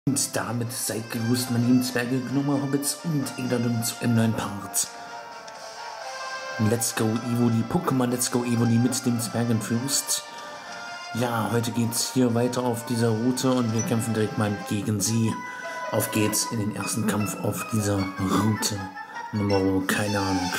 Und damit seid gegrüßt, meine lieben Zwerge, Gnome, Hobbits und Edelern zu einem neuen Part. Let's Go Evoli, Pokémon Let's Go Evoli mit dem Zwergenfürst. Ja, heute geht's hier weiter auf dieser Route und wir kämpfen direkt mal gegen sie. Auf geht's in den ersten Kampf auf dieser Route. Nummer, keine Ahnung.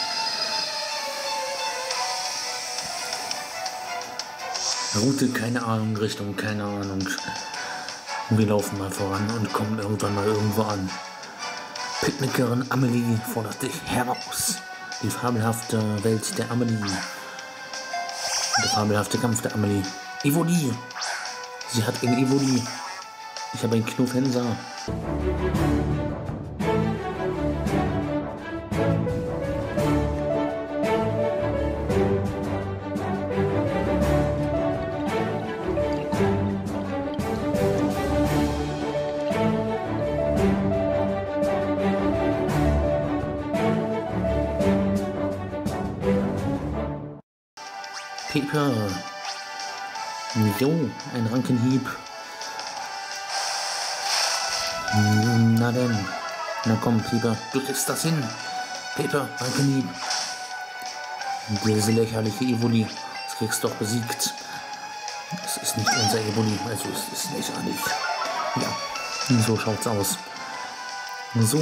Route, keine Ahnung, Richtung, keine Ahnung. Wir laufen mal voran und kommen irgendwann mal irgendwo an. Picknickerin Amelie fordert dich heraus. Die fabelhafte Welt der Amelie. Der fabelhafte Kampf der Amelie. Evoli! Sie hat ein Evoli. Ich habe einen Knuffhänser. Pepe. Jo, ein Rankenhieb. Na denn. Na komm, Pepe, du kriegst das hin. Pepe, Rankenhieb. Diese lächerliche Evoli, das kriegst du doch besiegt. Es ist nicht unser Evoli, also es ist lächerlich. Ja, so schaut's aus. So.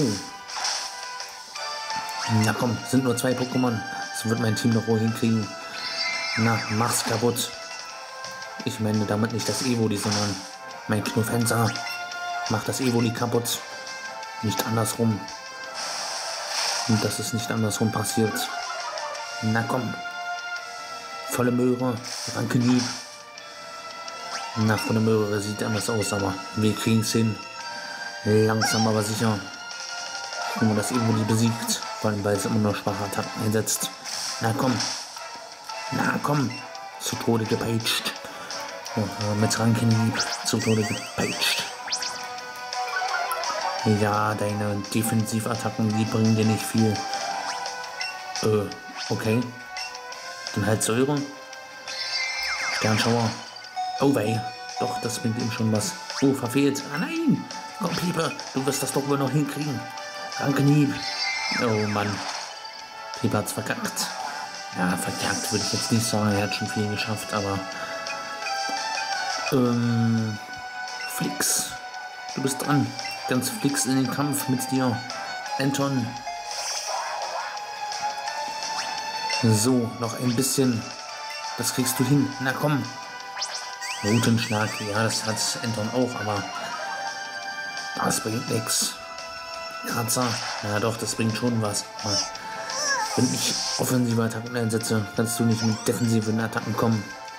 Na komm, sind nur 2 Pokémon. Das wird mein Team noch wohl hinkriegen. Na, mach's kaputt. Ich meine damit nicht das Evoli, sondern mein Knuffhänser. Mach das Evoli kaputt. Nicht andersrum. Und dass es nicht andersrum passiert. Na komm. Volle Möhre. Rankenhieb. Na, volle Möhre sieht anders aus, aber wir kriegen's hin. Langsam aber sicher. Wenn man das Evoli besiegt. Vor allem, weil es immer nur schwache Attacken einsetzt. Na komm. Na komm, zu Tode gepeitscht. Ja, mit Rankenhieb zu Tode gepeitscht. Ja, deine Defensivattacken, die bringen dir nicht viel. Okay. Dann halt Säure. Sternschauer. Oh wei. Doch, das bringt ihm schon was. Oh, verfehlt. Ah nein. Komm, Pepe, du wirst das doch wohl noch hinkriegen. Rankenhieb. Oh Mann. Pepe hat's verkackt. Ja, verkackt würde ich jetzt nicht sagen, er hat schon viel geschafft, aber Flix, du bist dran. Ganz Flix in den Kampf mit dir, Anton. So, noch ein bisschen, das kriegst du hin, na komm. Routenschlag, ja, das hat Anton auch, aber das bringt nichts. Kratzer, ja doch, das bringt schon was. Wenn ich offensive Attacken einsetze, kannst du nicht mit defensiven Attacken kommen.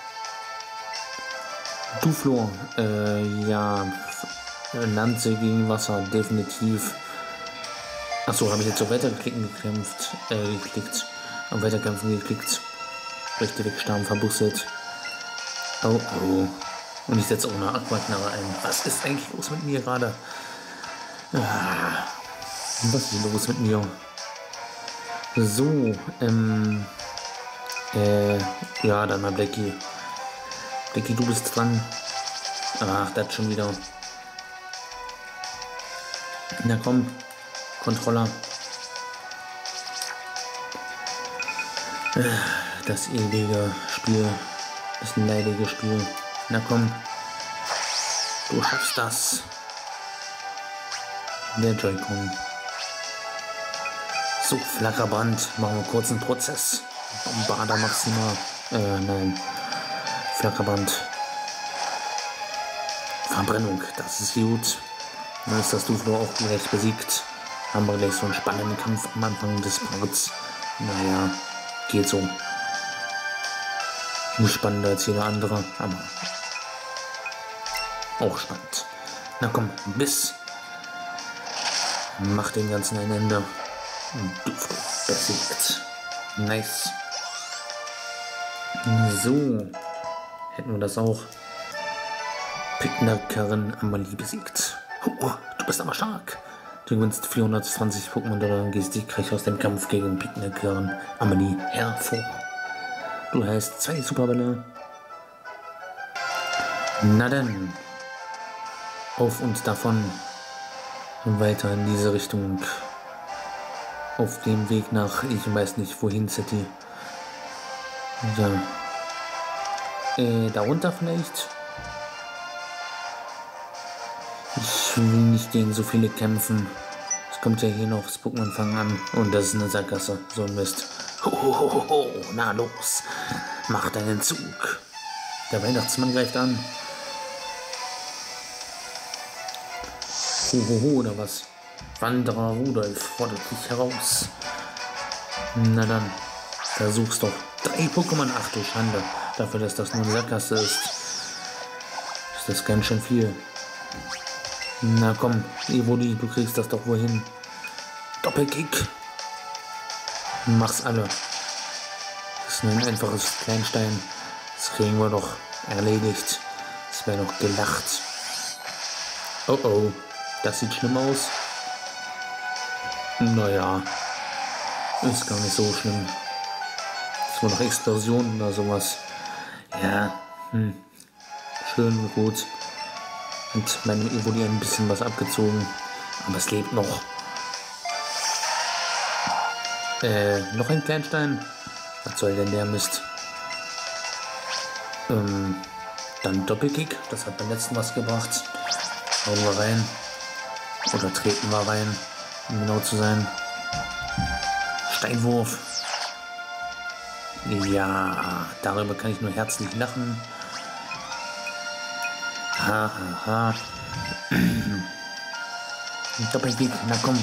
Duflor, ja, Lanze gegen Wasser, definitiv. Achso, habe ich jetzt auf Weiterklicken geklickt. Auf Weiterkämpfen geklickt. Rechte Wegstarben verbusselt. Oh, oh. Und ich setze auch eine Aquaknarre ein. Was ist eigentlich los mit mir gerade? Was ist los mit mir? So, ja, dann mal Blackie. Blackie, du bist dran. Ach, das schon wieder. Na komm, Controller. Das ewige Spiel, das leidige Spiel. Na komm, du schaffst das. Der Joy-Con. So, Flackerbrand, machen wir kurz einen Prozess. Bombarda Maxima, nein, Flackerbrand. Verbrennung, das ist gut. Dann ist das Duflo auch gleich besiegt. Haben wir gleich so einen spannenden Kampf am Anfang des Parts. Naja, geht so. Nicht spannender als jeder andere, aber auch spannend. Na komm, Biss. Mach den ganzen ein Ende. Duflo besiegt. Nice. So. Hätten wir das auch. Picknickerin Amelie besiegt. Oh, du bist aber stark. Du gewinnst 420 Pokémon oder gehst siegreich aus dem Kampf gegen Picknickerin Amelie hervor. Du hast 2 Superbälle. Na denn. auf und davon weiter in diese Richtung. Auf dem Weg nach, ich weiß nicht wohin, City. Ja. Darunter vielleicht? Ich will nicht gegen so viele kämpfen. Es kommt ja hier noch das Pokémon-Fangen an. Und das ist eine Sackgasse. So ein Mist. Hohohoho, na los. Mach deinen Zug. Der Weihnachtsmann greift an. Hohoho, oder was? Wanderer Rudolf fordert dich heraus. Na dann, versuch's doch. 3 Pokémon, ach du Schande. Dafür, dass das nur eine Sackgasse ist das ganz schön viel. Na komm, Evoli, du kriegst das doch wohin. Doppelkick. Mach's alle. Das ist nur ein einfaches Kleinstein. Das kriegen wir doch erledigt. Das wäre doch gelacht. Oh oh, das sieht schlimm aus. Naja, ist gar nicht so schlimm. Das war noch Explosion oder sowas. Ja, schön und gut. Und meinem Evoli ein bisschen was abgezogen. Aber es lebt noch. Noch ein Kleinstein? Was soll denn der Mist? Dann Doppelkick. Das hat beim letzten was gebracht. Hauen wir rein. Oder treten wir rein, um genau zu sein. Steinwurf. Ja, darüber kann ich nur herzlich lachen. Ha, ha, ha. Doppelkick, na komm.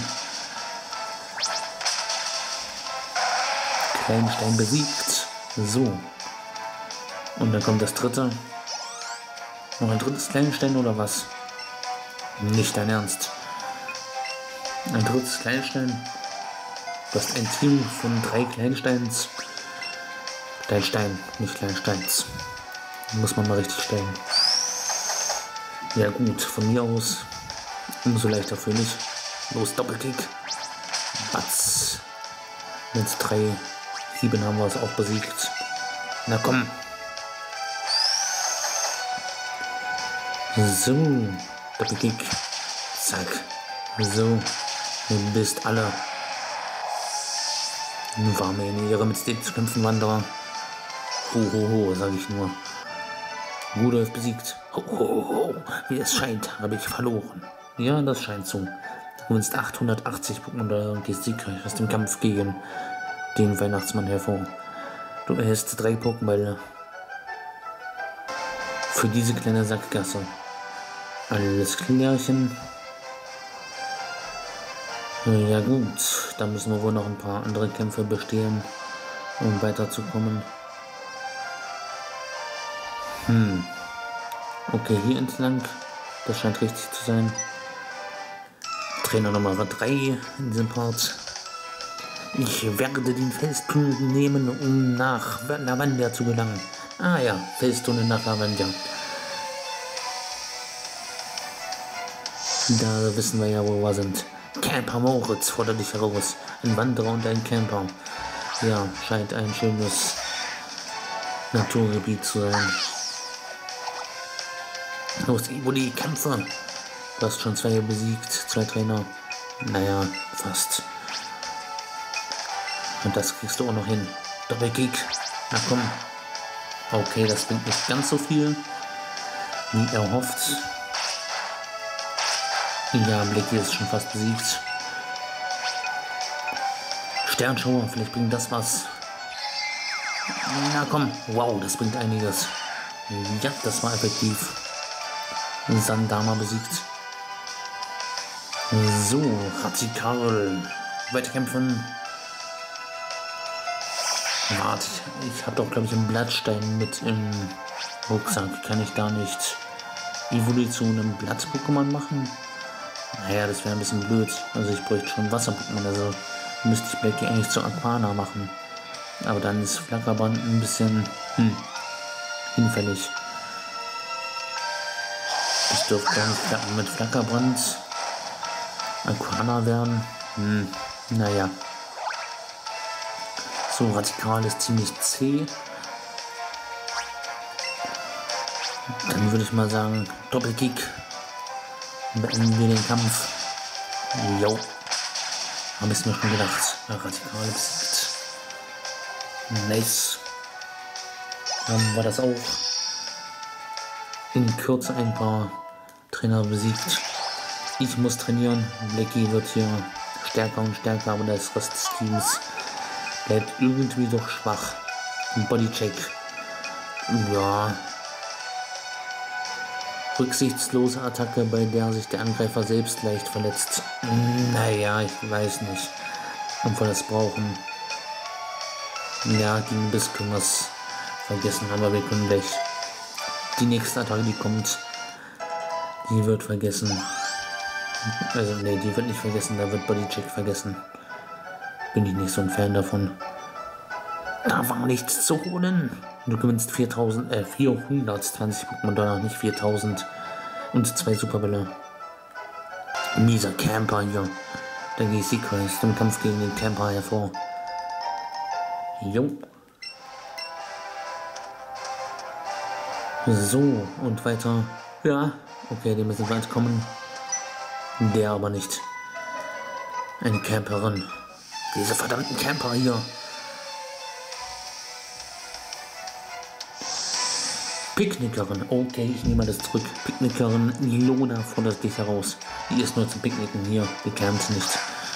Kleinstein besiegt. So. Und dann kommt das dritte. Noch ein drittes Kleinstein oder was? Nicht dein Ernst. Ein drittes Kleinstein. Du hast ein Team von 3 Kleinsteins. Kleinstein, nicht Kleinsteins. Muss man mal richtig stellen. Ja gut, von mir aus umso leichter für mich. Los, Doppelkick. Batz. Mit 3 Hieben haben wir es auch besiegt. Na komm. So, Doppelkick. Zack. So, du bist alle. Nun war mir eine Ehre, mit dir zu kämpfen, Wanderer. Ho, ho, ho, sag ich nur. Rudolf besiegt. Ho, ho, ho, wie es scheint, habe ich verloren. Ja, das scheint so. Du gewinnst 880 Pokémon und gehst siegreich aus dem Kampf gegen den Weihnachtsmann hervor. Du erhältst 3 Pokébälle. Für diese kleine Sackgasse. Alles klärchen. Ja gut, da müssen wir wohl noch ein paar andere Kämpfe bestehen, um weiterzukommen. Okay, hier entlang. Das scheint richtig zu sein. Trainer Nummer 3 in diesem Part. Ich werde den Felstunnel nehmen, um nach Lavandia zu gelangen. Ah ja, Felstunnel nach Lavandia. Da wissen wir ja, wo wir sind. Camper Moritz fordert dich heraus. Ein Wanderer und ein Camper. Ja, scheint ein schönes Naturgebiet zu sein. Los, Evoli, kämpfe! Du hast schon 2 besiegt, 2 Trainer. Naja, fast. Und das kriegst du auch noch hin. Doppelkick. Na komm. Okay, das bringt nicht ganz so viel, wie erhofft. Ja, Blicky ist schon fast besiegt. Sternschauer, vielleicht bringt das was. Na komm. Wow, das bringt einiges. Ja, das war effektiv. Sandama besiegt. So, Radikal. Weiterkämpfen. Warte, ich habe doch, glaube ich, einen Blattstein mit im Rucksack. Kann ich da nicht Evolution im Blatt-Pokémon machen? Naja, das wäre ein bisschen blöd. Also ich bräuchte schon Wasser-Pokémon. Also müsste ich Blacky eigentlich zu Aquana machen. Aber dann ist Flackerband ein bisschen hinfällig. Ich dürfte gar nicht mit Flackerbrand Aquana werden. Naja. So, Radikal ist ziemlich zäh. Dann würde ich mal sagen, Doppelkick. Beenden wir den Kampf. Jo. Hab ich's mir schon gedacht. Radikal besiegt. Nice. Dann war das auch in Kürze ein paar Trainer besiegt. Ich muss trainieren. Blackie wird hier stärker und stärker, aber das Rest des Teams bleibt irgendwie doch schwach. Bodycheck. Ja. Rücksichtslose Attacke, bei der sich der Angreifer selbst leicht verletzt. Naja, ich weiß nicht, ob wir das brauchen. Ja, gegen Biss können wir es vergessen, aber wir können gleich die nächste Attacke, die kommt, die wird vergessen. Also, ne, die wird nicht vergessen, da wird Bodycheck vergessen. Bin ich nicht so ein Fan davon. Da war nichts zu holen. Du gewinnst 420 Pokémon-Dollar, nicht 4000. Und 2 Superbälle. Mieser Camper hier. Der GC ist im Kampf gegen den Camper hervor. Jo. So, und weiter. Ja, okay, dem müssen wir entkommen. Der aber nicht. Eine Camperin. Diese verdammten Camper hier. Picknickerin. Okay, ich nehme das zurück. Picknickerin Ilona fordert dich heraus. Die ist nur zum Picknicken hier. Bekämpft nicht.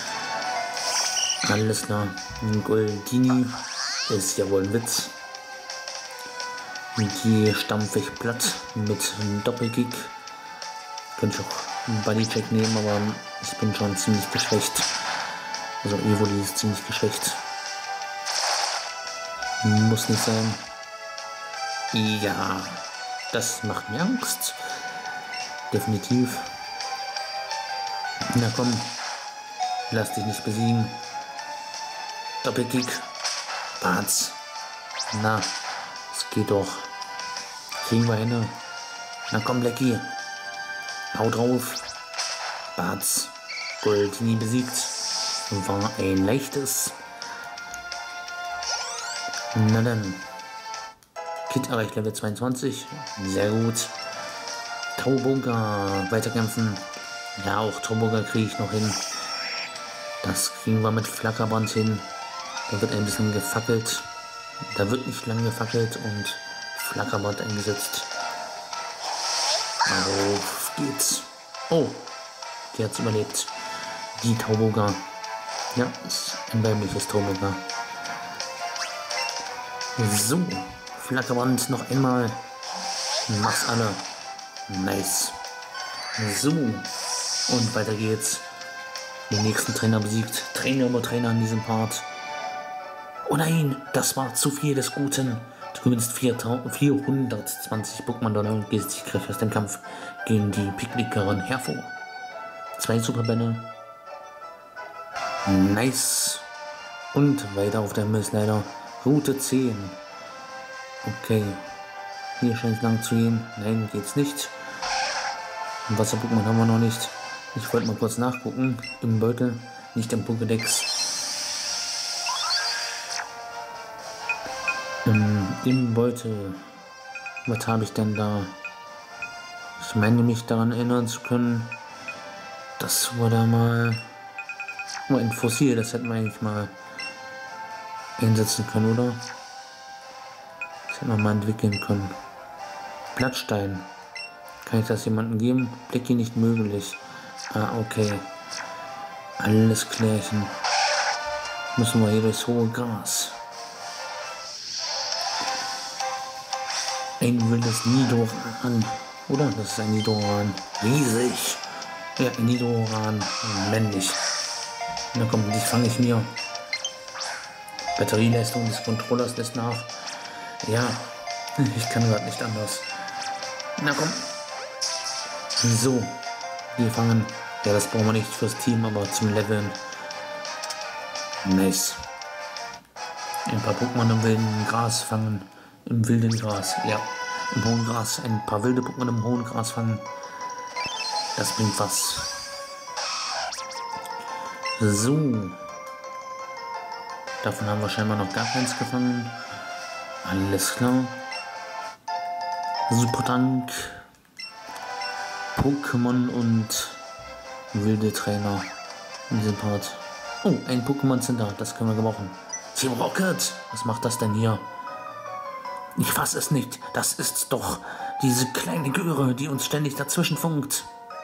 Alles klar. Goldini ist ja wohl ein Witz. Die stampfe ich platt mit einem Doppelkick. Könnte ich auch einen Bodycheck nehmen, aber ich bin schon ziemlich geschwächt. Also Evoli ist ziemlich geschwächt. Muss nicht sein. Ja, das macht mir Angst. Definitiv. Na komm, lass dich nicht besiegen. Doppelkick. Bartz. Na, es geht doch. Kriegen wir hin. Na komm, Blackie. Hau drauf. Bartz. Goldini besiegt. War ein leichtes. Na dann. Kit erreicht Level 22. Sehr gut. Tauboga weiterkämpfen. Ja, auch Tauboga kriege ich noch hin. Das kriegen wir mit Flackerband hin. Da wird ein bisschen gefackelt. Da wird nicht lang gefackelt und Flackerband eingesetzt. Auf geht's. Oh, die hat's überlebt. Die Tauboga. Ja, ist ein weibliches Tauboga. So. Flackerband noch einmal. Mach's alle. Nice. So. Und weiter geht's. Den nächsten Trainer besiegt. Trainer über Trainer in diesem Part. Oh nein, das war zu viel des Guten. Du gewinnst 420 Pokémon-Dollar und gehst dich kräftig aus dem Kampf gegen die Picknickerin hervor. 2 Superbälle. Nice. Und weiter auf der Missleider. Route 10. Okay, hier scheint es lang zu gehen. Nein, geht's nicht. Wasser-Pokémon haben wir noch nicht. Ich wollte mal kurz nachgucken. Im Beutel, nicht im Pokédex. Im Beutel. Was habe ich denn da? Ich meine mich daran erinnern zu können, das war da mal ein Fossil. Das hätten wir eigentlich mal einsetzen können, oder? Das hätten wir mal entwickeln können. Blattstein. Kann ich das jemandem geben? Blackie nicht möglich. Ah, okay. Alles klärchen. Müssen wir hier durchs hohe Gras. Ein wildes Nidoran. Oder? Das ist ein Nidoran. Riesig. Ja, ein Nidoran. Männlich. Na komm, dich fange ich mir. Batterieleistung des Controllers lässt nach. Ja, ich kann gerade nicht anders. Na komm. So, wir fangen. Ja, das brauchen wir nicht fürs Team, aber zum Leveln. Nice. Ein paar Pokémon im wilden Gras fangen. Im wilden Gras, ja. Im hohen Gras. Ein paar wilde Pokémon im hohen Gras fangen. Das bringt was. So. Davon haben wir scheinbar noch gar keins gefangen. Alles klar. Super Dank. Pokémon und wilde Trainer in diesem Part. Oh, ein Pokémon Center, das können wir gebrauchen. Team Rocket, was macht das denn hier? Ich fasse es nicht, das ist doch diese kleine Göre, die uns ständig dazwischen funkt.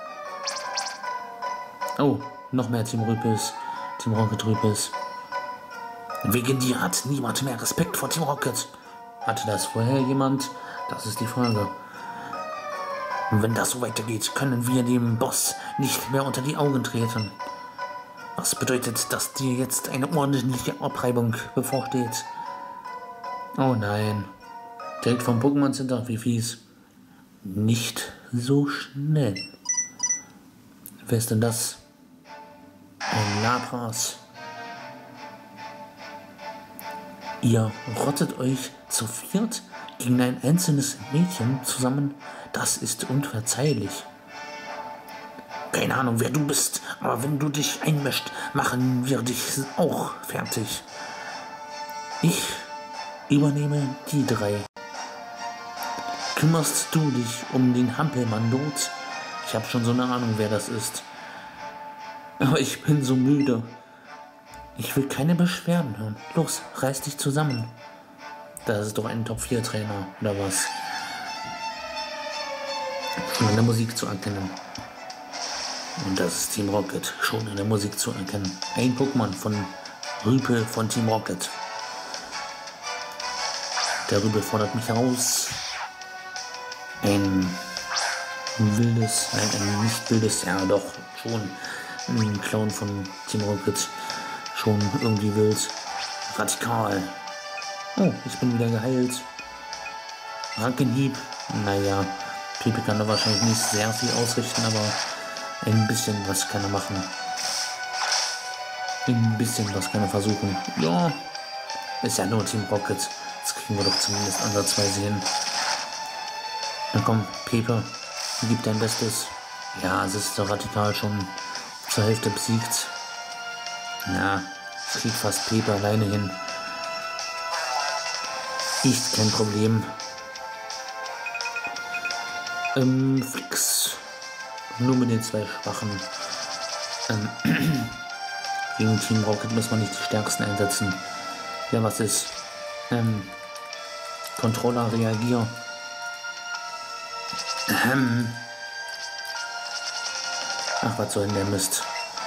Oh, noch mehr Team Rüpels, Team Rocket Rüpels. Wegen dir hat niemand mehr Respekt vor Team Rocket. Hatte das vorher jemand? Das ist die Frage. Wenn das so weitergeht, können wir dem Boss nicht mehr unter die Augen treten. Was bedeutet, dass dir jetzt eine ordentliche Abreibung bevorsteht? Oh nein. Direkt vom Pokémon Center, wie fies. Nicht so schnell. Wer ist denn das? Ein Lapras. Ihr rottet euch zu viert gegen ein einzelnes Mädchen zusammen? Das ist unverzeihlich. Keine Ahnung, wer du bist, aber wenn du dich einmischst, machen wir dich auch fertig. Ich übernehme die 3. Kümmerst du dich um den Hampelmann dort? Ich habe schon so eine Ahnung, wer das ist. Aber ich bin so müde. Ich will keine Beschwerden hören. Los, reiß dich zusammen. Das ist doch ein Top-4-Trainer, oder was? Schon an der Musik zu erkennen. Und das ist Team Rocket, schon in der Musik zu erkennen. Ein Pokémon von Rüpel von Team Rocket. Der Rüpel fordert mich heraus. Ein wildes, nein, ein nicht wildes, ja doch, schon ein Clown von Team Rocket. Schon irgendwie wild. Radikal. Oh, ich bin wieder geheilt. Rankenhieb. Naja, Pepe kann da wahrscheinlich nicht sehr viel ausrichten, aber ein bisschen was kann er machen. Ein bisschen was kann er versuchen. Ja, ist ja nur Team Rocket. Das kriegen wir doch zumindest ansatzweise hin. Na komm, Pepe, gib dein Bestes. Ja, es ist so radikal schon zur Hälfte besiegt. Na, es kriegt fast Pepe alleine hin. Ist kein Problem. Flix. Nur mit den 2 Schwachen. Gegen Team Rocket muss man nicht die stärksten einsetzen. Ja, was ist? Controller reagier. Ach, was soll denn der Mist?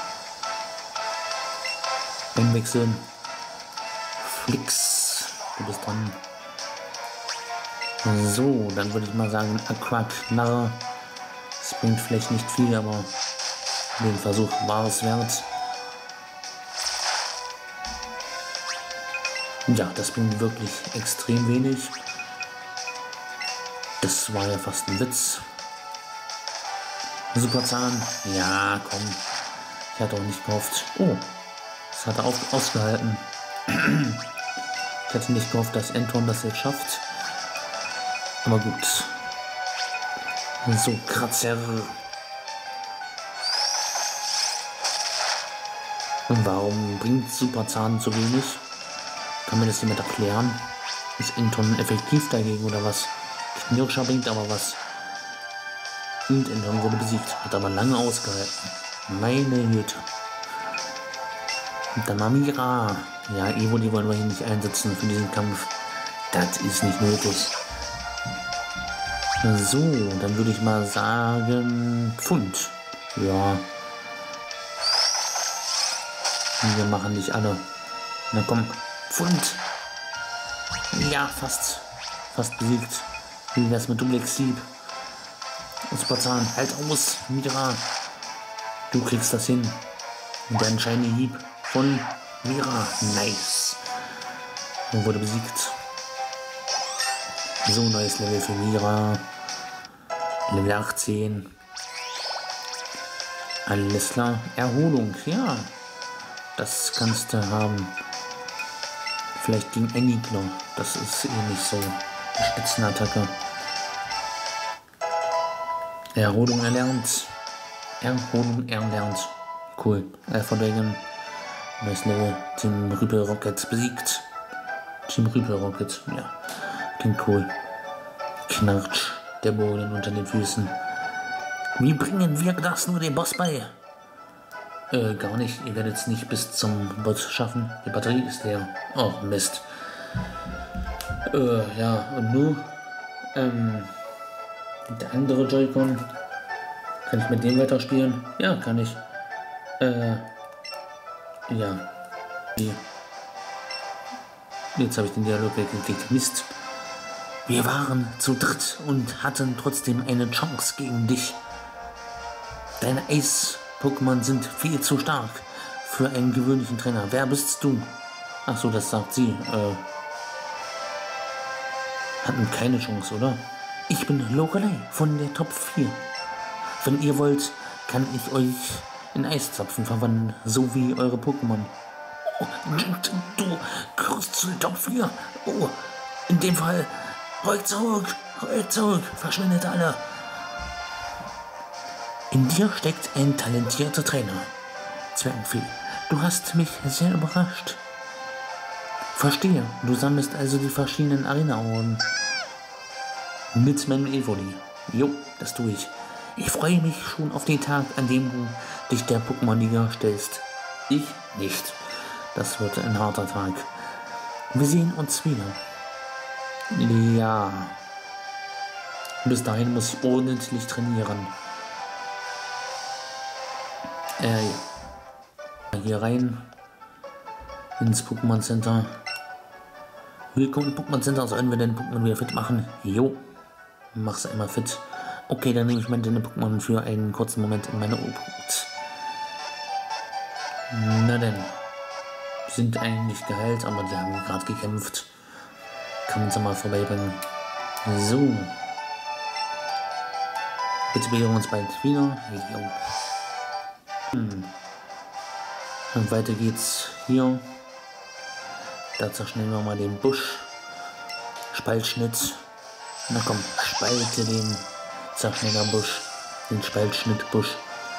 Einwechseln. Flix. Du bist dran. So, dann würde ich mal sagen, Aquaknarre. Das bringt vielleicht nicht viel, aber den Versuch war es wert. Ja, das bringt wirklich extrem wenig. Das war ja fast ein Witz. Superzahn. Ja, komm. Ich hatte auch nicht gehofft. Oh, das hat er auch ausgehalten. Ich hatte nicht gehofft, dass Anton das jetzt schafft. Aber gut. So, Kratzer. Und warum bringt Superzahn so wenig? Kann mir das jemand erklären? Ist Anton effektiv dagegen oder was? Knirscher bringt aber was. Und Anton wurde besiegt. Hat aber lange ausgehalten. Meine Güte. Und dann Mamira. Ja, Evo, die wollen wir hier nicht einsetzen für diesen Kampf. Das ist nicht nötig. So, dann würde ich mal sagen Pfund. Ja. Wir machen nicht alle. Na komm, Pfund. Ja, fast besiegt. Wie wär's mit Duplex Sieb? Superzahn, halt aus, Mira. Du kriegst das hin. Und der entscheidende Hieb von Mira. Nice. Und wurde besiegt. So, neues Level für Mira. Level 18. Alles klar. Erholung, ja. Das kannst du haben. Vielleicht gegen Enigler. Das ist eh nicht so eine Spitzenattacke. Erholung erlernt. Erholung erlernt. Cool. Alpha Dragon. Neues Level. Team Rüpel Rocket besiegt. Team Rüpel Rocket. Ja. Klingt cool. Knarrt der Boden unter den Füßen. Wie bringen wir das nur dem Boss bei? Gar nicht. Ihr werdet es nicht bis zum Boss schaffen. Die Batterie ist leer. Oh, Mist. Ja, und nun? Der andere Joy-Con. Kann ich mit dem weiterspielen? Ja, kann ich. Ja. Jetzt habe ich den Dialog weggeklickt. Mist. Wir waren zu dritt und hatten trotzdem eine Chance gegen dich. Deine Ace-Pokémon sind viel zu stark für einen gewöhnlichen Trainer. Wer bist du? Ach so, das sagt sie. Hatten keine Chance, oder? Ich bin Lorelei von der Top 4. Wenn ihr wollt, kann ich euch in Eiszapfen verwandeln, so wie eure Pokémon. Oh, du gehörst zu der Top 4. Oh, in dem Fall, rollt zurück, verschwindet alle. In dir steckt ein talentierter Trainer. Zwergenfee, du hast mich sehr überrascht. Verstehe, du sammelst also die verschiedenen Arena-Orden. Mit meinem Evoli. Jo, das tue ich. Ich freue mich schon auf den Tag, an dem du dich der Pokémon-Liga stellst. Ich nicht. Das wird ein harter Tag. Wir sehen uns wieder. Ja. Bis dahin muss ich ordentlich trainieren. Ja. Hier rein. Ins Pokémon Center. Willkommen im Pokémon Center. Sollen wir den Pokémon wieder fit machen? Jo. Mach's einmal fit. Okay, dann nehme ich meine Pokémon für einen kurzen Moment in meine Obhut. Na denn. Sind eigentlich geheilt, aber die haben gerade gekämpft. Kann man es mal vorbeibringen. So. Bitte sehen wir uns bald wieder. Jo. Und weiter geht's hier. Da zerschneiden wir mal den Busch. Spaltschnitt. Na komm, spalte den Zerschneiderbusch. Den Spaltschnittbusch.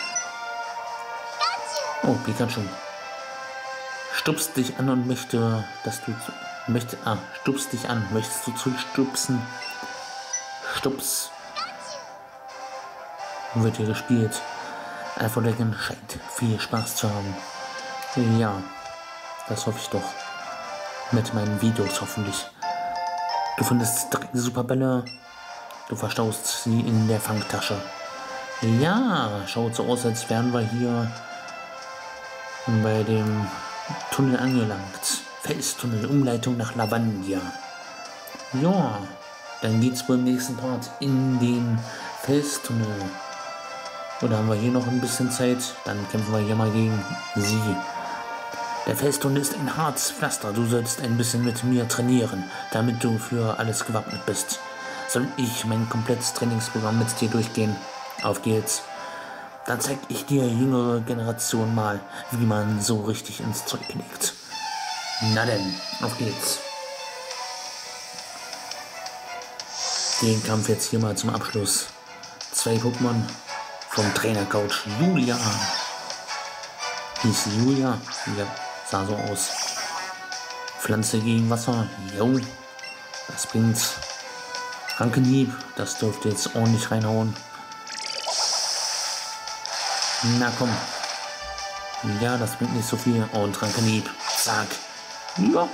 Oh, Pikachu. Stupst dich an und möchte, dass du... stupst dich an. Möchtest du zustupsen? Stups. Wird hier gespielt. Alpha-Dragon scheint viel Spaß zu haben. Ja, das hoffe ich doch. Mit meinen Videos hoffentlich. Du findest direkt Superbälle. Du verstaust sie in der Fangtasche. Ja, schaut so aus, als wären wir hier bei dem Tunnel angelangt. Felstunnel, Umleitung nach Lavandia. Ja, dann geht's wohl im nächsten Part in den Felstunnel. Oder haben wir hier noch ein bisschen Zeit? Dann kämpfen wir hier mal gegen sie. Der Felstunnel ist ein hartes Pflaster. Du sollst ein bisschen mit mir trainieren, damit du für alles gewappnet bist. Soll ich mein komplettes Trainingsprogramm mit dir durchgehen? Auf geht's. Dann zeig ich dir jüngere Generation mal, wie man so richtig ins Zeug legt. Na denn, auf geht's. Den Kampf jetzt hier mal zum Abschluss. 2 Pokémon vom Trainercoach Julia. Hieß sie Julia? Ja, sah so aus. Pflanze gegen Wasser. Jo, das bringt's. Rankenhieb, das dürfte jetzt ordentlich reinhauen. Na komm. Ja, das bringt nicht so viel. Und Rankenhieb. Zack. Ja.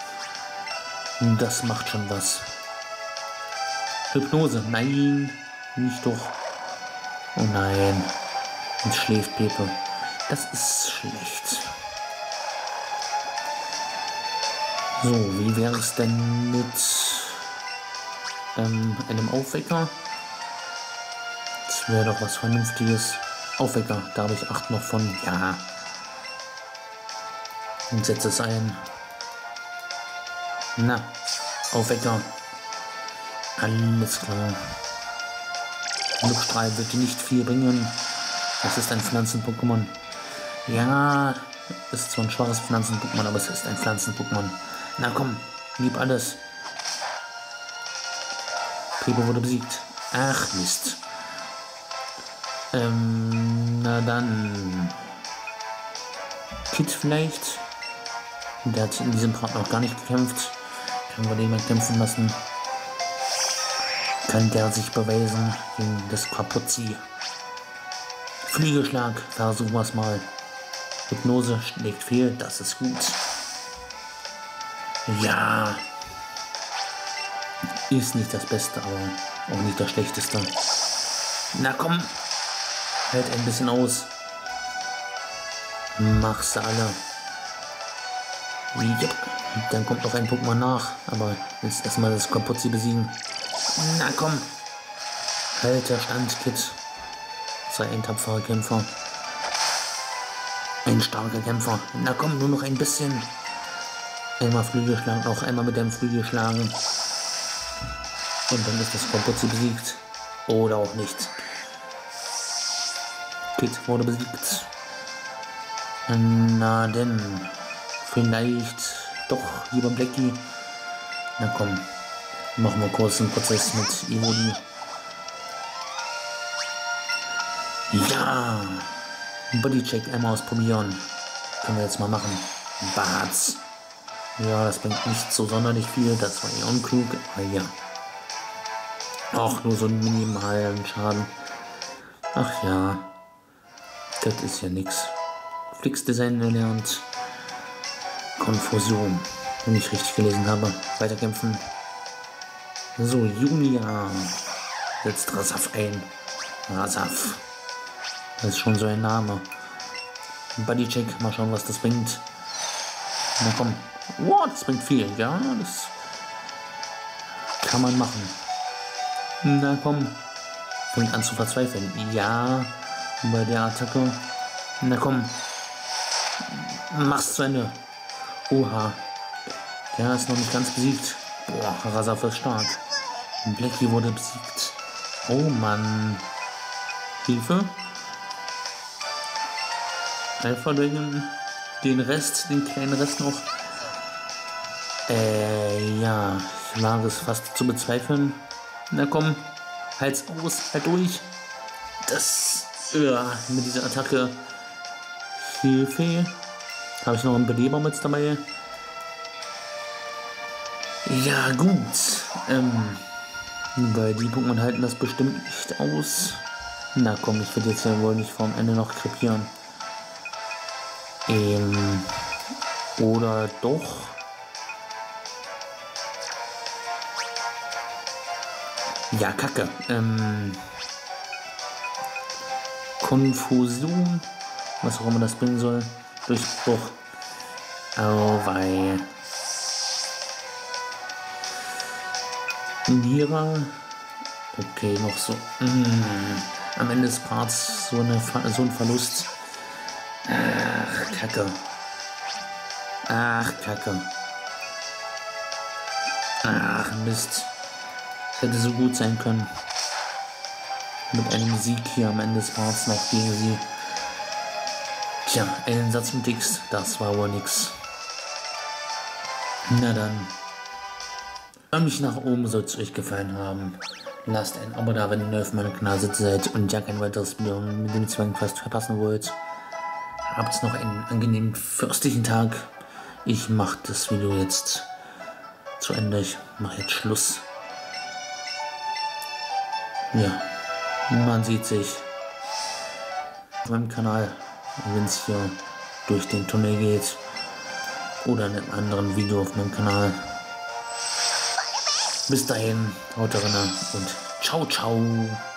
Das macht schon was. Hypnose. Nein. Nicht doch. Oh nein. Jetzt schläft Pepe. Das ist schlecht. So, wie wäre es denn mit einem Aufwecker? Das wäre doch was Vernünftiges. Aufwecker, da habe ich 8 noch von. Ja. Und setze es ein. Na, Aufwecker. Alles klar. Luftstrahl wird dir nicht viel bringen. Das ist ein Pflanzen-Pokémon. Ja, ist zwar ein schwaches Pflanzen-Pokémon, aber es ist ein Pflanzen-Pokémon. Na komm, lieb alles. Pepe wurde besiegt. Ach Mist. Na dann. Kit vielleicht. Der hat in diesem Part noch gar nicht gekämpft. Können wir den mal kämpfen lassen. Kann der sich beweisen gegen das Kapuzi. Flügelschlag, versuchen wir es mal. Hypnose schlägt fehl, das ist gut. Ja. Ist nicht das Beste, aber auch nicht das Schlechteste. Na komm. Hält ein bisschen aus. Mach's alle. Yep. Dann kommt noch ein Pokémon nach. Aber jetzt erstmal das Kapuzi besiegen. Na komm. Halter Stand, Kid. Sei ein tapferer Kämpfer. Ein starker Kämpfer. Na komm, nur noch ein bisschen. Einmal Flügelschlag, noch einmal mit dem Flügel schlagen. Und dann ist das Kapuzi besiegt. Oder auch nicht. Kid wurde besiegt. Na denn. Vielleicht doch, lieber Blackie. Na komm. Machen wir kurz einen Prozess mit Evoli. Ja. Bodycheck einmal ausprobieren. Können wir jetzt mal machen. Barz. Ja, das bringt nicht so sonderlich viel. Das war eher unklug. Aber ja. Auch nur so ein minimalen Schaden. Ach ja. Das ist ja nix. Flix-Design erlernt. Konfusion. Wenn ich richtig gelesen habe. Weiterkämpfen. So, Junia. Setzt Rasaf ein. Rasaf. Das ist schon so ein Name. Bodycheck. Mal schauen, was das bringt. Na komm. Wow, das bringt viel. Ja, das kann man machen. Na komm. Fängt an zu verzweifeln. Ja, bei der Attacke. Na komm. Mach's zu Ende. Oha. Der ist noch nicht ganz besiegt. Boah, Rasaf ist stark. Blackie wurde besiegt. Oh Mann. Hilfe. Einfach den Rest, den kleinen Rest noch. Ja, ich wage es fast zu bezweifeln. Na komm, halt's aus, halt durch. Das, mit dieser Attacke. Hilfe. Habe ich noch einen Beleber mit dabei? Ja, gut. Weil die Pokémon halten das bestimmt nicht aus. Na komm, ich will jetzt ja wohl nicht vorm Ende noch krepieren. Oder doch? Ja, Kacke. Konfusion. Was auch immer das bringen soll. Durchbruch. Auweih. Nira. Okay, noch so. Am Ende des Parts so ein Verlust. Ach, Kacke. Ach, Kacke. Ach, Mist. Es hätte so gut sein können. Mit einem Sieg hier am Ende des Parts noch gegen sie. Tja, einen Satz mit X, das war wohl nix. Na dann. Mich nach oben soll es euch gefallen haben. Lasst ein Abo da, wenn ihr neu auf meinem Kanal seid und ja kein weiteres Video mit dem Zwangquest verpassen wollt. Habt noch einen angenehmen fürstlichen Tag. Ich mache das Video jetzt zu Ende. Ich mache jetzt Schluss. Ja, man sieht sich auf meinem Kanal, wenn es hier durch den Tunnel geht oder in einem anderen Video auf meinem Kanal. Bis dahin, haut rein und ciao, ciao.